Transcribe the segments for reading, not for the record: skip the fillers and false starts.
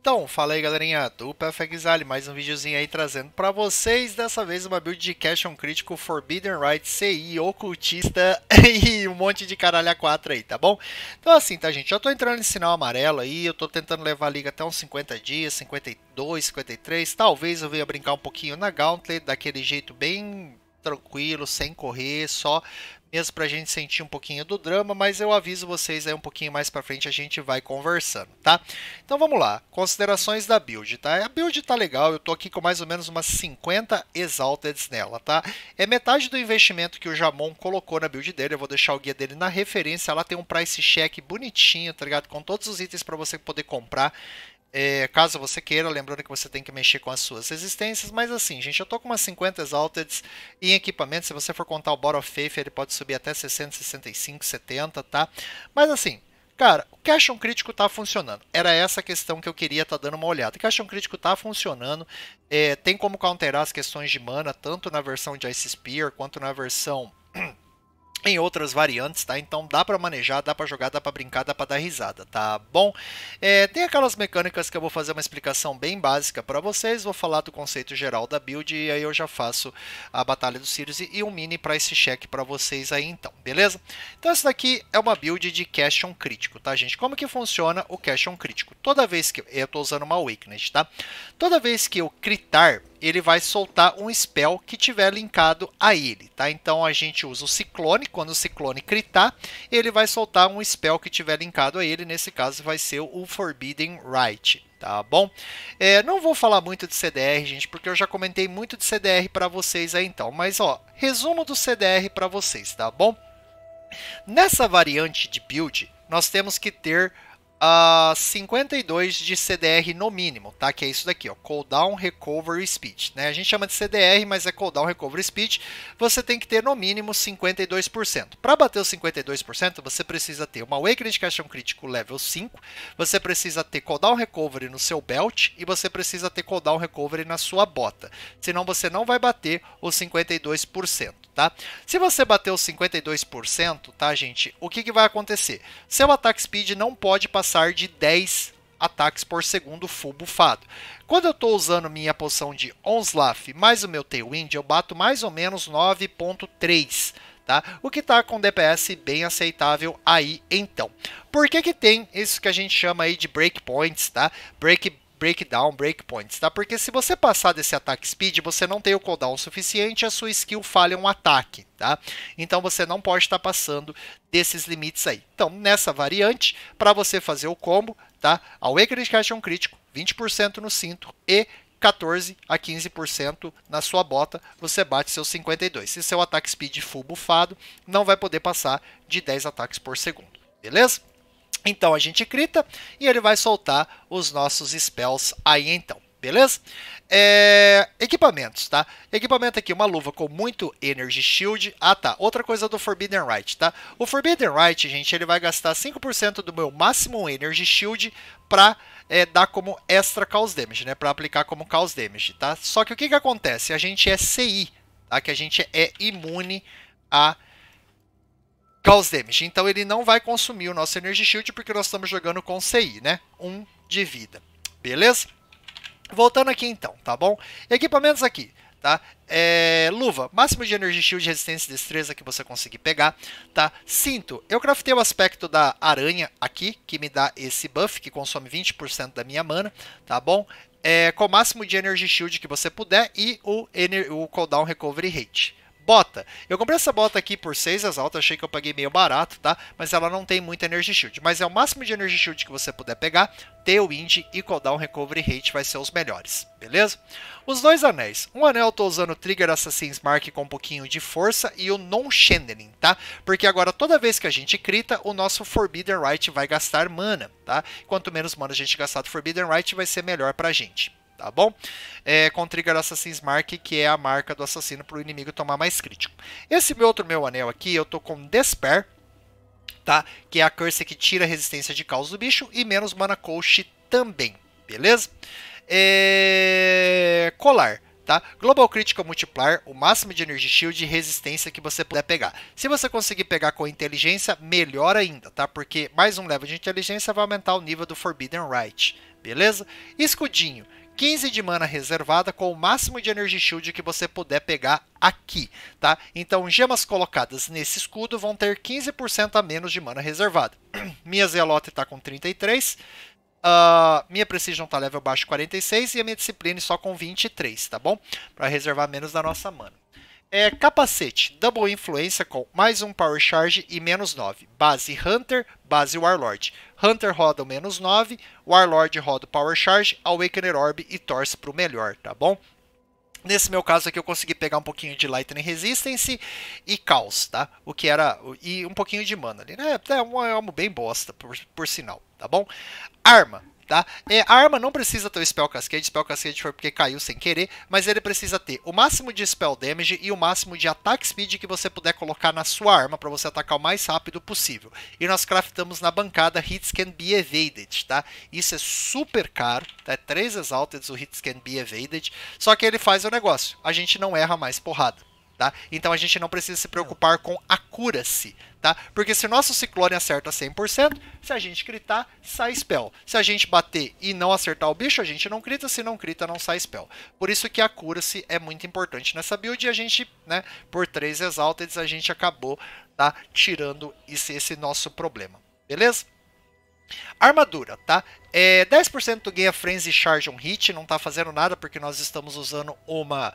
Então, fala aí galerinha, do PFXL, mais um videozinho aí trazendo pra vocês, dessa vez uma build de Cashon Crítico, Forbidden Right, CI, Ocultista e um monte de caralho a 4 aí, tá bom? Então assim, tá gente, já tô entrando em sinal amarelo aí, eu tô tentando levar a liga até uns 50 dias, 52, 53, talvez eu venha brincar um pouquinho na Gauntlet, daquele jeito bem tranquilo, sem correr, só mesmo pra gente sentir um pouquinho do drama, mas eu aviso vocês aí um pouquinho mais pra frente, a gente vai conversando, tá? Então vamos lá, considerações da build, tá? A build tá legal, eu tô aqui com mais ou menos umas 50 Exalteds nela, tá? É metade do investimento que o Jamon colocou na build dele, eu vou deixar o guia dele na referência, lá tem um price check bonitinho, tá ligado? Com todos os itens pra você poder comprar. Caso você queira, lembrando que você tem que mexer com as suas resistências, mas assim, gente, eu tô com umas 50 Exalted em equipamento, se você for contar o Bot of Faith, ele pode subir até 60, 65, 70, tá? Mas assim, cara, o Cashon Crítico tá funcionando, era essa a questão que eu queria tá dando uma olhada. O Cashon Crítico tá funcionando, tem como counterar as questões de mana, tanto na versão de Ice Spear, quanto na versão em outras variantes, tá? Então dá para manejar, dá para jogar, dá para brincar, dá para dar risada, tá bom? Tem aquelas mecânicas que eu vou fazer uma explicação bem básica para vocês, vou falar do conceito geral da build e aí eu já faço a Batalha dos Sirius e um mini price check para vocês aí então, beleza? Então essa daqui é uma build de Cashon Crítico, tá gente? Como que funciona o Cashon Crítico? Toda vez que eu tô usando uma Awakened, tá? Toda vez que eu critar, ele vai soltar um spell que tiver linkado a ele, tá? Então a gente usa o Ciclone, quando o Ciclone critar, ele vai soltar um spell que tiver linkado a ele, nesse caso vai ser o Forbidden Right, tá bom? Não vou falar muito de CDR, gente, porque eu já comentei muito de CDR para vocês aí então, mas ó, resumo do CDR para vocês, tá bom? Nessa variante de build, nós temos que ter 52 de CDR no mínimo, tá? Que é isso daqui, ó, Cooldown Recovery Speed, né? A gente chama de CDR, mas é Cooldown Recovery Speed. Você tem que ter no mínimo 52%. Para bater os 52%, você precisa ter uma Awakened Cashon Crítico level 5, você precisa ter Cooldown Recovery no seu belt e você precisa ter Cooldown Recovery na sua bota. Senão você não vai bater os 52%. Tá? Se você bater os 52%, tá, gente, o que vai acontecer? Seu ataque speed não pode passar de 10 ataques por segundo full buffado. Quando eu estou usando minha poção de Onslaught mais o meu Tailwind, eu bato mais ou menos 9.3. Tá? O que está com DPS bem aceitável aí então. Por que tem isso que a gente chama aí de breakpoints, tá? Breakdown, breakpoints, tá? Porque se você passar desse ataque speed, você não tem o cooldown suficiente, a sua skill falha um ataque, tá? Então você não pode estar passando desses limites aí. Então, nessa variante, para você fazer o combo, tá? Awakened Cashon Crítico, 20% no cinto e 14 a 15% na sua bota, você bate seus 52. Se seu ataque speed full buffado, não vai poder passar de 10 ataques por segundo, beleza? Então a gente crita e ele vai soltar os nossos spells aí então, beleza? Equipamentos, tá? Equipamento aqui, uma luva com muito Energy Shield. Ah tá, outra coisa do Forbidden Right, tá? O Forbidden Right, gente, ele vai gastar 5% do meu máximo Energy Shield para dar como extra Chaos Damage, né? Para aplicar como Chaos Damage, tá? Só que o que acontece? A gente é CI, tá? Que a gente é imune a Chaos Damage. Então ele não vai consumir o nosso Energy Shield porque nós estamos jogando com CI, né? 1 de vida. Beleza? Voltando aqui então, tá bom? Equipamentos aqui, tá? Luva, máximo de Energy Shield, resistência e destreza que você conseguir pegar, tá? Cinto, eu craftei o aspecto da aranha aqui, que me dá esse buff, que consome 20% da minha mana, tá bom? Com o máximo de Energy Shield que você puder e o Cooldown Recovery Rate. Bota. Eu comprei essa bota aqui por 6 exalta, achei que eu paguei meio barato, tá? Mas ela não tem muito Energy Shield. Mas é o máximo de Energy Shield que você puder pegar. Tailwind e Cooldown Recovery Rate vai ser os melhores, beleza? Os dois anéis. Um anel eu tô usando o Trigger Assassin's Mark com um pouquinho de força e o Non-Channeling, tá? Porque agora toda vez que a gente crita, o nosso Forbidden Right vai gastar mana, tá? Quanto menos mana a gente gastar do Forbidden Right, vai ser melhor pra gente. Tá bom? Com Trigger Assassin's Mark, que é a marca do assassino para o inimigo tomar mais crítico. Esse meu anel aqui, eu tô com Despair, tá? Que é a curse que tira a resistência de caos do bicho e menos mana coach também, beleza? Colar. tá? Global Critical Multiplier, o máximo de Energy Shield e resistência que você puder pegar. Se você conseguir pegar com inteligência, melhor ainda, tá? Porque mais um level de inteligência vai aumentar o nível do Forbidden Right, beleza? Escudinho, 15 de mana reservada com o máximo de Energy Shield que você puder pegar aqui, tá? Então, gemas colocadas nesse escudo vão ter 15% a menos de mana reservada. Minha Zealote está com 33, minha Precision tá level baixo 46 e a minha Discipline só com 23, tá bom? Para reservar menos da nossa mana. Capacete, Double Influência com mais um Power Charge e menos 9. Base Hunter, base Warlord. Hunter roda o menos 9, Warlord roda o Power Charge, Awakener Orb e torce para o melhor, tá bom? Nesse meu caso aqui eu consegui pegar um pouquinho de Lightning Resistance e Caos, tá? O que era... e um pouquinho de mana ali, né? É uma alma bem bosta, por sinal, tá bom? Arma. Tá? A arma não precisa ter o Spell Cascade foi porque caiu sem querer, mas ele precisa ter o máximo de Spell Damage e o máximo de Attack Speed que você puder colocar na sua arma para você atacar o mais rápido possível. E nós craftamos na bancada Hits Can Be Evaded, tá? Isso é super caro, tá? É 3 Exalted o Hits Can Be Evaded, só que ele faz o negócio, a gente não erra mais porrada. Tá? Então a gente não precisa se preocupar com accuracy, tá? Porque se o nosso ciclone acerta 100%, se a gente critar, sai spell. Se a gente bater e não acertar o bicho, a gente não crita, se não crita, não sai spell. Por isso que a accuracy é muito importante nessa build e a gente, né, por 3 Exalted, a gente acabou, tá, tirando esse nosso problema, beleza? Armadura, tá? 10% do Gain a Frenzy Charge on Hit, não tá fazendo nada porque nós estamos usando uma...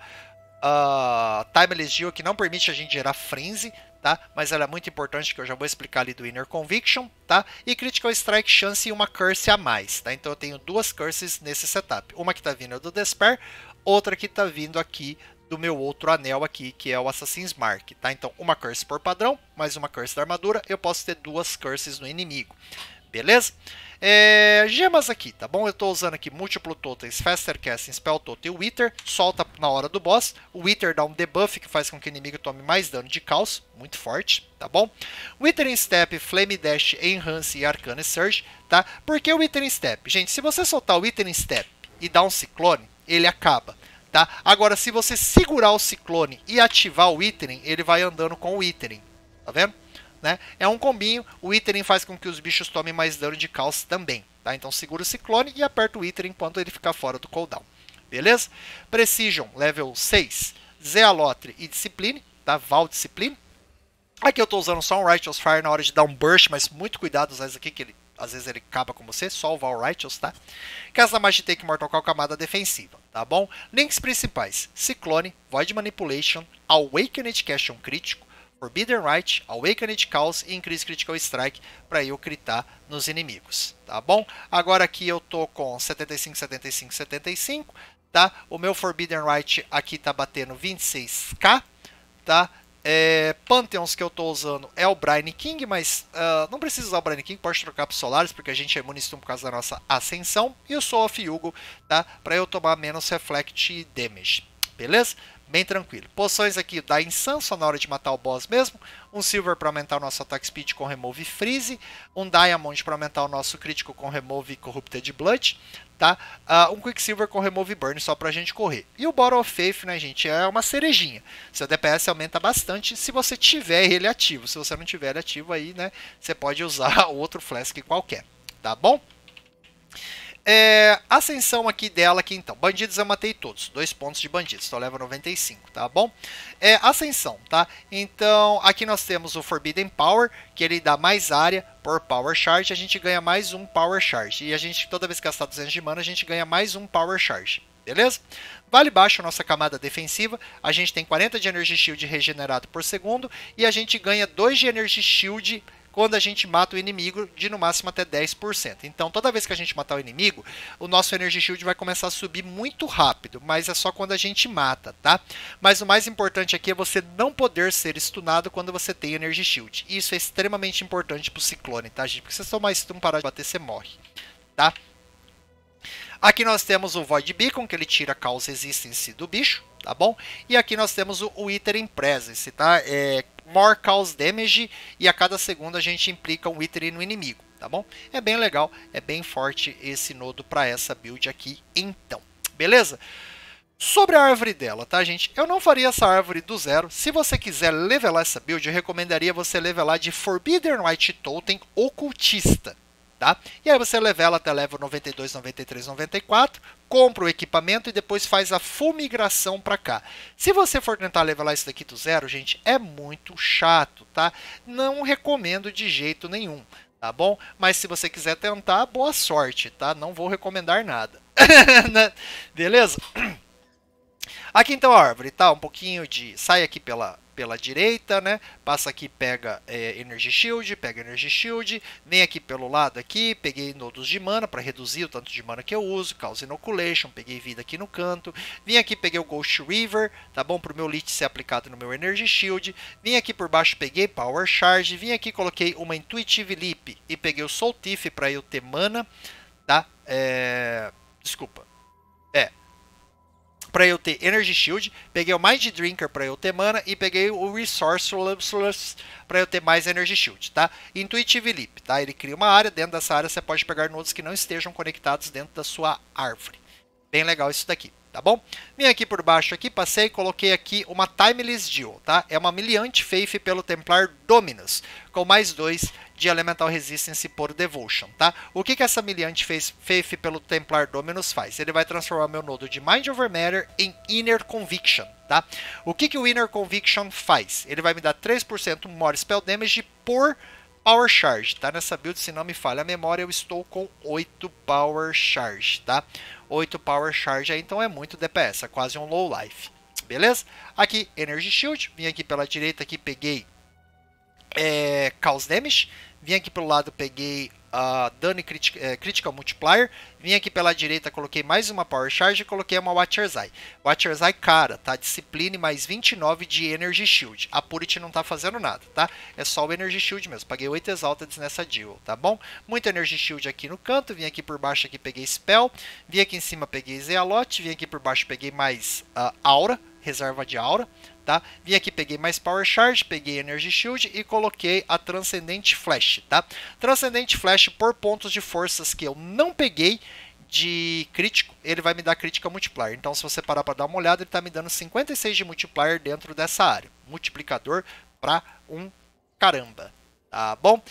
Timeless Geo que não permite a gente gerar Frenzy, tá? Mas ela é muito importante que eu já vou explicar ali do Inner Conviction, tá? E Critical Strike Chance e uma Curse a mais, tá? Então eu tenho 2 Curses nesse setup. Uma que tá vindo do Despair, outra que tá vindo aqui do meu outro anel aqui, que é o Assassin's Mark, tá? Então uma Curse por padrão, mais uma Curse da armadura, eu posso ter 2 Curses no inimigo, beleza? Gemas aqui, tá bom? Eu estou usando aqui Múltiplo Totens, Faster Casting, Spell Totem e Wither. Solta na hora do boss. O Wither dá um debuff que faz com que o inimigo tome mais dano de caos. Muito forte, tá bom? Withering Step, Flame Dash, Enhance e Arcane Surge, tá? Por que o Withering Step? Gente, se você soltar o Withering Step e dar um Ciclone, ele acaba, tá? Agora, se você segurar o Ciclone e ativar o Withering, ele vai andando com o Withering, tá vendo? Né? É um combinho, o Withering faz com que os bichos tomem mais dano de caos também, tá? Então segura o Ciclone e aperta o Withering enquanto ele ficar fora do cooldown, beleza? Precision, level 6, Zealotre e Discipline, tá? Val Discipline. Aqui eu estou usando só um Righteous Fire na hora de dar um burst, mas muito cuidado usar isso aqui, que ele, às vezes ele acaba com você, só o Val Righteous, tá? Casa Magitech Mortal Call camada defensiva, tá bom? Links principais, Ciclone, Void Manipulation, Awakened Castion Crítico, Forbidden Right, Awakened Chaos e Increase Critical Strike para eu critar nos inimigos, tá bom? Agora aqui eu tô com 75, 75, 75, tá? O meu Forbidden Right aqui tá batendo 26k, tá? Pantheons que eu tô usando é o Brine King, mas não precisa usar o Brine King, pode trocar para Solaris, porque a gente é imune por causa da nossa ascensão. E o Soul of Yugo, tá? Para eu tomar menos Reflect Damage, beleza? Bem tranquilo. Poções aqui da Insan, só na hora de matar o boss mesmo. Um Silver para aumentar o nosso Attack Speed com Remove Freeze. Um Diamond para aumentar o nosso crítico com Remove Corrupted Blood. Tá? Um Quicksilver com Remove Burn só pra gente correr. E o Bottle of Faith, né, gente, é uma cerejinha. Seu DPS aumenta bastante se você tiver ele ativo. Se você não tiver ele ativo aí, né, você pode usar outro Flask qualquer. Tá bom? Ascensão aqui dela aqui então, bandidos eu matei todos, 2 pontos de bandidos, então leva 95, tá bom? Ascensão, tá? Então aqui nós temos o Forbidden Power, que ele dá mais área por Power Charge, a gente ganha mais um Power Charge, e a gente toda vez que gastar 200 de mana, a gente ganha mais um Power Charge, beleza? Vale baixo a nossa camada defensiva, a gente tem 40 de Energy Shield regenerado por segundo, e a gente ganha 2 de Energy Shield quando a gente mata o inimigo de no máximo até 10%. Então, toda vez que a gente matar o inimigo, o nosso Energy Shield vai começar a subir muito rápido, mas é só quando a gente mata, tá? Mas o mais importante aqui é você não poder ser stunado quando você tem Energy Shield. E isso é extremamente importante pro Ciclone, tá, gente? Porque se você tomar stun, parar de bater, você morre, tá? Aqui nós temos o Void Beacon, que ele tira a Chaos Resistance do bicho, tá bom? E aqui nós temos o Withering Presence, tá? More Chaos Damage, e a cada segundo a gente implica um Withering no inimigo, tá bom? É bem legal, é bem forte esse nodo para essa build aqui, então. Beleza? Sobre a árvore dela, tá, gente? Eu não faria essa árvore do zero. Se você quiser levelar essa build, eu recomendaria você levelar de Forbidden White Totem Ocultista, tá? E aí você levela até level 92, 93, 94, compra o equipamento e depois faz a full migração para cá. Se você for tentar levelar isso daqui do zero, gente, é muito chato, tá? Não recomendo de jeito nenhum, tá bom? Mas se você quiser tentar, boa sorte, tá? Não vou recomendar nada. Beleza? Aqui então a árvore, tá? Um pouquinho de... Sai aqui pela direita, né? Passa aqui, pega Energy Shield, pega Energy Shield. Vem aqui pelo lado aqui, peguei nodos de mana para reduzir o tanto de mana que eu uso. Cause Inoculation, peguei vida aqui no canto. Vim aqui, peguei o Ghost River, tá bom? Para o meu Lich ser aplicado no meu Energy Shield. Vim aqui por baixo, peguei Power Charge. Vim aqui, coloquei uma Intuitive Leap e peguei o Soul Thief para eu ter mana, tá? Desculpa. Para eu ter Energy Shield, peguei o Mind Drinker para eu ter mana e peguei o Resourceless para eu ter mais Energy Shield, tá? Intuitive Leap, tá? Ele cria uma área, dentro dessa área você pode pegar nodes que não estejam conectados dentro da sua árvore. Bem legal isso daqui, tá bom? Vim aqui por baixo aqui, passei e coloquei aqui uma Timeless Duel, tá? É uma Miliant Faith pelo Templar Dominus, com mais 2 de Elemental Resistance por Devotion, tá? O que essa Miliant Faith pelo Templar Dominus faz? Ele vai transformar meu nodo de Mind Over Matter em Inner Conviction, tá? O que o Inner Conviction faz? Ele vai me dar 3% more Spell Damage por Power Charge, tá? Nessa build, se não me falha a memória, eu estou com 8 Power Charge, tá? 8 Power Charge aí, então é muito DPS, é quase um Low Life, beleza? Aqui, Energy Shield, vim aqui pela direita, aqui peguei Chaos Damage, vim aqui pelo lado, peguei dano e Critical Multiplier, vim aqui pela direita, coloquei mais uma Power Charge e coloquei uma Watcher's Eye. Watcher's Eye, cara, tá? Discipline mais 29 de Energy Shield. A Purity não tá fazendo nada, tá? É só o Energy Shield mesmo. Paguei 8 Exalted nessa Duel, tá bom? Muito Energy Shield aqui no canto, vim aqui por baixo, aqui peguei Spell, vim aqui em cima, peguei Zealot, vim aqui por baixo, peguei mais Aura, reserva de Aura, tá? Vim aqui, peguei mais Power Charge, peguei Energy Shield e coloquei a Transcendent Flash, tá? Transcendent Flash por pontos de forças que eu não peguei de crítico, ele vai me dar Critical Multiplier. Então, se você parar para dar uma olhada, ele está me dando 56 de Multiplier dentro dessa área. Multiplicador para um caramba, tá bom?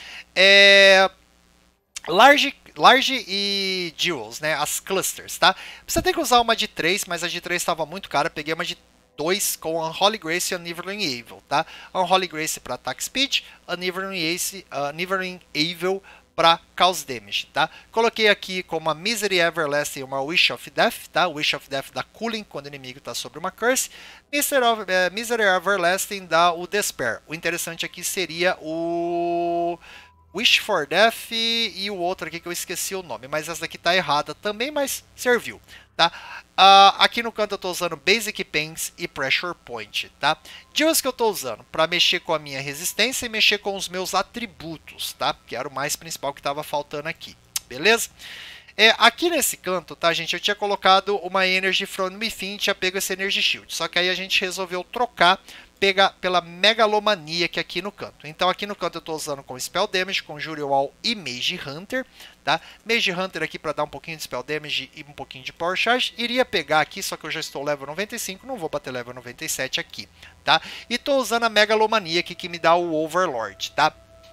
Large e Duels, né? As clusters, tá? Você tem que usar uma de 3, mas a de 3 estava muito cara. Peguei uma de 2 com Unholy Grace e Unniveling Evil, tá? Unholy Grace para Attack Speed, Unniveling Evil para Cause Damage, tá? Coloquei aqui como a Misery Everlasting uma Wish of Death, tá? Wish of Death dá Cooling quando o inimigo está sobre uma Curse. Misery Everlasting dá o Despair. O interessante aqui seria o Wish for Death e o outro aqui que eu esqueci o nome, mas essa daqui tá errada também, mas serviu, tá? Aqui no canto eu tô usando Basic Pains e Pressure Point, tá? Deals que eu tô usando para mexer com a minha resistência e mexer com os meus atributos, tá? Que era o mais principal que tava faltando aqui, beleza? Aqui nesse canto, tá, gente, eu tinha colocado uma Energy from Within, tinha pego esse Energy Shield, só que aí a gente resolveu trocar pela Megalomania que aqui no canto. Então aqui no canto eu estou usando com Spell Damage, Conjure Wall e Mage Hunter, tá? Mage Hunter aqui para dar um pouquinho de Spell Damage e um pouquinho de Power Charge. Iria pegar aqui, só que eu já estou level 95, não vou bater level 97 aqui, tá? E estou usando a Megalomania aqui que me dá o Overlord, tá?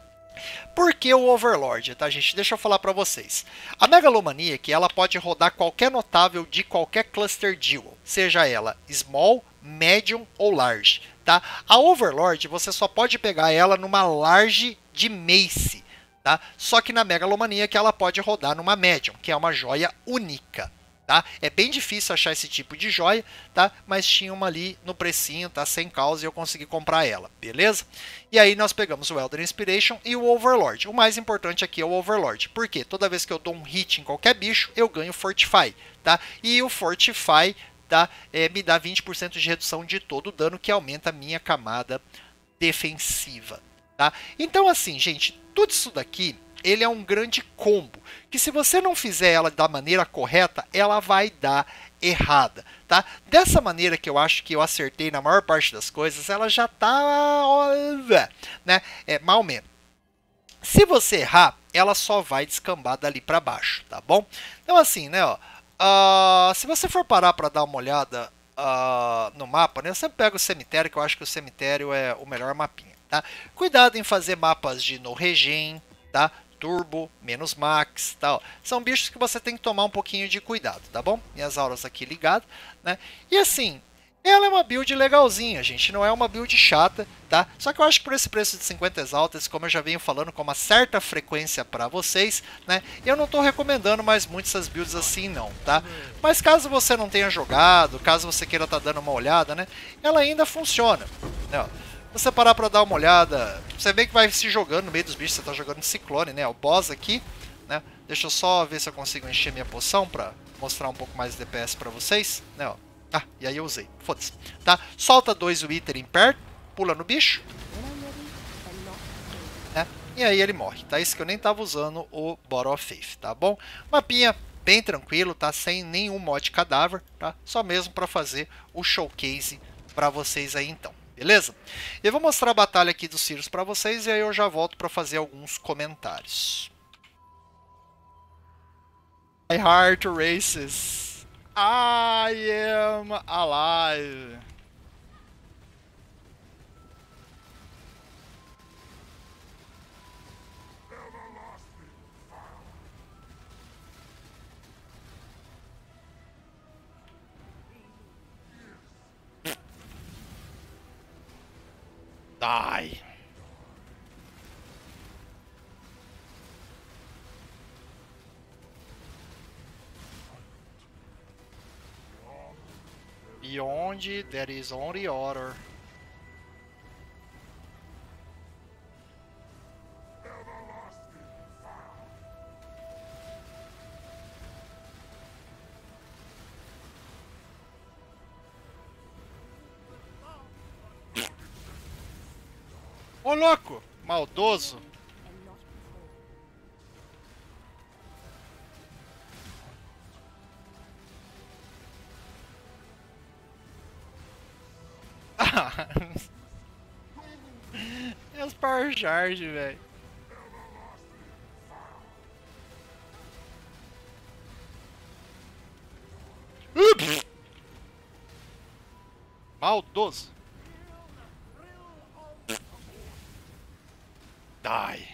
Por que o Overlord, tá, gente? Deixa eu falar para vocês. A Megalomania que ela pode rodar qualquer notável de qualquer Cluster Duel, seja ela Small, Medium ou Large, tá? A Overlord você só pode pegar ela numa Large de Mace, tá? Só que na Megalomania que ela pode rodar numa Medium, que é uma joia única, tá? É bem difícil achar esse tipo de joia, tá? Mas tinha uma ali no precinho, tá? Sem causa e eu consegui comprar ela, beleza? E aí nós pegamos o Elder Inspiration e o Overlord. O mais importante aqui é o Overlord, porque toda vez que eu dou um hit em qualquer bicho, eu ganho Fortify, tá? E o Fortify, tá? Me dá 20% de redução de todo o dano, que aumenta a minha camada defensiva, tá? Então assim, gente, tudo isso daqui ele é um grande combo, que se você não fizer ela da maneira correta, ela vai dar errada, tá? Dessa maneira que eu acho que eu acertei na maior parte das coisas, ela já tá, né? Mal menos. Se você errar, ela só vai descambar dali para baixo, tá bom? Então assim, né, ó, se você for parar para dar uma olhada no mapa, né? Eu sempre pego o cemitério, que eu acho que o cemitério é o melhor mapinha, tá? Cuidado em fazer mapas de no regen, tá? Turbo, menos max, tal. São bichos que você tem que tomar um pouquinho de cuidado, tá bom? Minhas auras aqui ligadas, né? E assim, ela é uma build legalzinha, gente, não é uma build chata, tá? Só que eu acho que por esse preço de 50 exaltas, como eu já venho falando com uma certa frequência para vocês, né? Eu não tô recomendando mais muito essas builds assim não, tá? Mas caso você não tenha jogado, caso você queira estar dando uma olhada, né? Ela ainda funciona, né? Você parar para dar uma olhada, você vê que vai se jogando no meio dos bichos, você tá jogando Ciclone, né? O boss aqui, né? Deixa eu só ver se eu consigo encher minha poção para mostrar um pouco mais de DPS para vocês, né? Ó. Ah, e aí eu usei. Foda-se. Tá? Solta 2 Wither em perto, pula no bicho. Né? E aí ele morre. Tá? Isso que eu nem tava usando o Bottle of Faith, tá bom? Mapinha bem tranquilo, tá? Sem nenhum mod cadáver, tá? Só mesmo para fazer o showcase para vocês aí então. Beleza? Eu vou mostrar a batalha aqui dos Sirius para vocês e aí eu já volto para fazer alguns comentários. My heart races. I am alive. Die. Beyond, there is only order. Ô louco! Maldoso! É os Power Charge, velho. Maldoso! Die!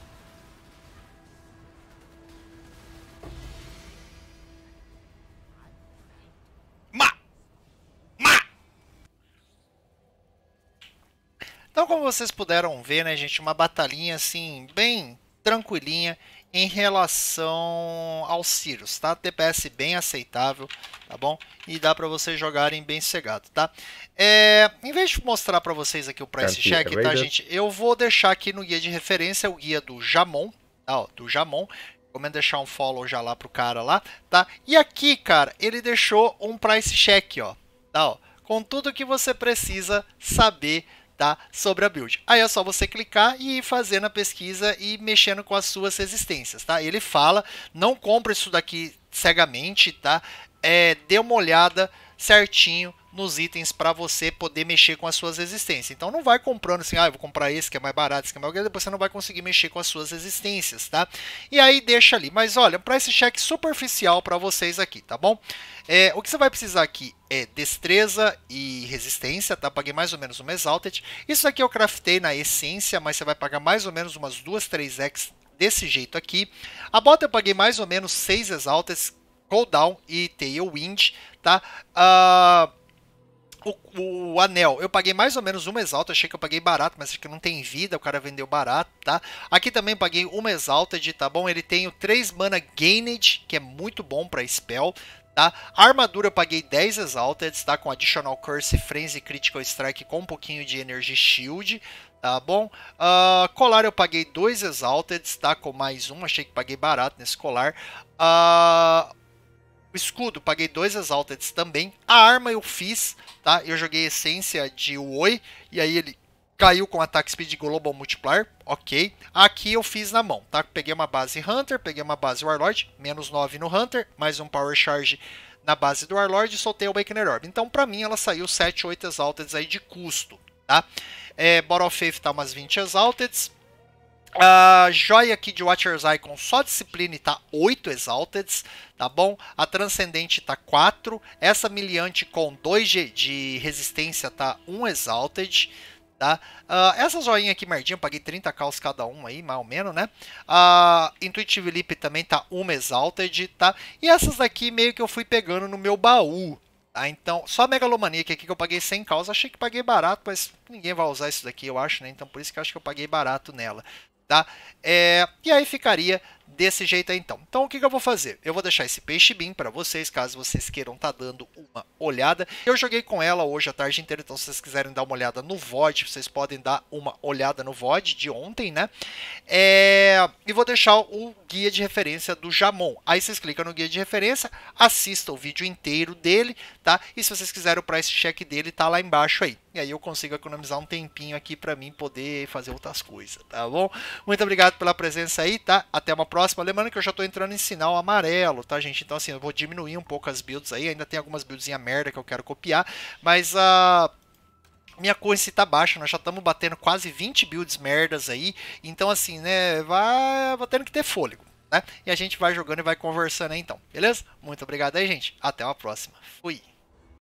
Então, como vocês puderam ver, né, gente, uma batalhinha assim, bem tranquilinha em relação aos Sirius, tá? DPS bem aceitável, tá bom? E dá para vocês jogarem bem cegado, tá? Em vez de mostrar para vocês aqui o price check, tá, gente? Eu vou deixar aqui no guia de referência o guia do Jamon, tá? Ó, do Jamon. Recomendo deixar um follow já lá pro cara lá, tá? E aqui, cara, ele deixou um price check, ó, tá? Ó, com tudo que você precisa saber, tá, sobre a build. Aí é só você clicar e ir fazendo a pesquisa e mexendo com as suas resistências, tá? Ele fala, não compra isso daqui cegamente, tá? Dê uma olhada certinho nos itens para você poder mexer com as suas resistências. Então não vai comprando assim, eu vou comprar esse que é mais barato, esse que é mais barato, depois você não vai conseguir mexer com as suas resistências, tá? E aí deixa ali. Mas olha, um price check superficial para vocês aqui, tá bom? O que você vai precisar aqui é destreza e resistência, tá? Paguei mais ou menos uma Exalted. Isso aqui eu craftei na essência, mas você vai pagar mais ou menos umas 2, 3 X desse jeito aqui. A bota eu paguei mais ou menos 6 Exalted, Cooldown e Tailwind, tá? O anel, eu paguei mais ou menos uma Exalted, achei que eu paguei barato, mas acho que não tem vida, o cara vendeu barato, tá? Aqui também paguei uma Exalted, tá bom? Ele tem o 3 mana Gained, que é muito bom para spell, tá? A armadura eu paguei 10 Exalted, tá? Com Additional Curse, Frenzy, Critical Strike com um pouquinho de Energy Shield, tá bom? Colar eu paguei 2 Exalted, tá? Com mais um, achei que paguei barato nesse colar. O escudo, paguei 2 Exalted também. A arma eu fiz, tá? Eu joguei essência de Oi, e aí ele caiu com Attack Speed Global Multiplier, ok. Aqui eu fiz na mão, tá? Peguei uma base Hunter, peguei uma base Warlord, menos 9 no Hunter, mais um Power Charge na base do Warlord e soltei o Awakener Orb. Então, pra mim, ela saiu 7, 8 Exalted aí de custo, tá? Bottle of Faith tá umas 20 Exalted. A joia aqui de Watcher's Icon só Discipline tá 8 Exalted, tá bom? A Transcendente tá 4. Essa Miliante com 2 de resistência tá 1 Exalted. Tá? Essa joinha aqui, merdinha, eu paguei 30 caos cada um aí, mais ou menos, né? A Intuitive Leap também tá 1 Exalted, tá? E essas daqui meio que eu fui pegando no meu baú. Tá, então, só a Megalomania aqui que eu paguei 100 caos, achei que paguei barato, mas ninguém vai usar isso daqui, eu acho, né? Então por isso que eu acho que eu paguei barato nela, tá? E aí ficaria desse jeito aí então. Então o que eu vou fazer? Eu vou deixar esse Peixe Beam para vocês, caso vocês queiram estar dando uma olhada. Eu joguei com ela hoje a tarde inteira, então se vocês quiserem dar uma olhada no VOD, vocês podem dar uma olhada no VOD de ontem, né? E vou deixar o guia de referência do Jamon. Aí vocês clicam no guia de referência, assistam o vídeo inteiro dele, tá? E se vocês quiserem o price check dele, tá lá embaixo aí. E aí eu consigo economizar um tempinho aqui para mim poder fazer outras coisas, tá bom? Muito obrigado pela presença aí, tá? Até uma próxima. Lembrando que eu já tô entrando em sinal amarelo, tá, gente? Então assim, eu vou diminuir um pouco as builds aí. Ainda tem algumas buildzinhas merda que eu quero copiar, mas minha currency tá baixa, nós já estamos batendo quase 20 builds merdas aí, então assim, né, vai tendo que ter fôlego, né? E a gente vai jogando e vai conversando aí então, beleza? Muito obrigado aí, gente. Até uma próxima. Fui.